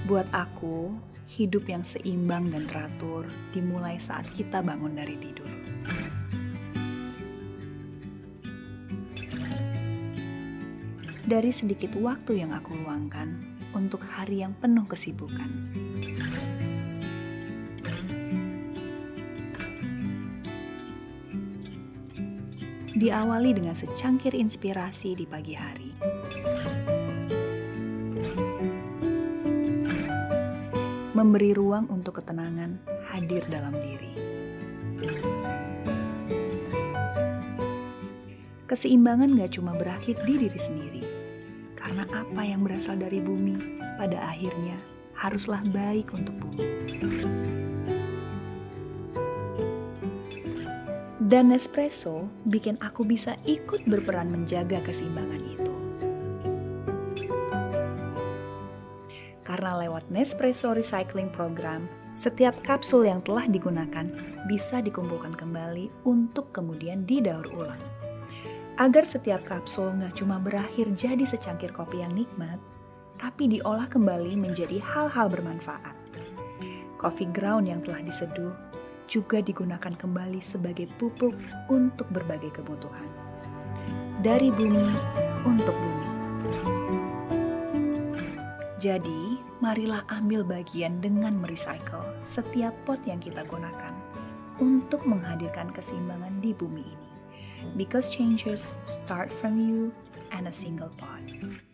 Buat aku, hidup yang seimbang dan teratur dimulai saat kita bangun dari tidur. Dari sedikit waktu yang aku luangkan untuk hari yang penuh kesibukan. Diawali dengan secangkir inspirasi di pagi hari. Memberi ruang untuk ketenangan hadir dalam diri. Keseimbangan gak cuma berakhir di diri sendiri, karena apa yang berasal dari bumi pada akhirnya haruslah baik untuk bumi. Dan Nespresso bikin aku bisa ikut berperan menjaga keseimbangan itu. Karena lewat Nespresso Recycling Program, setiap kapsul yang telah digunakan bisa dikumpulkan kembali untuk kemudian didaur ulang. Agar setiap kapsul nggak cuma berakhir jadi secangkir kopi yang nikmat, tapi diolah kembali menjadi hal-hal bermanfaat. Coffee ground yang telah diseduh juga digunakan kembali sebagai pupuk untuk berbagai kebutuhan. Dari bumi untuk bumi. Jadi, marilah ambil bagian dengan merecycle setiap pot yang kita gunakan untuk menghadirkan keseimbangan di bumi ini. Because changes start from you and a single pot.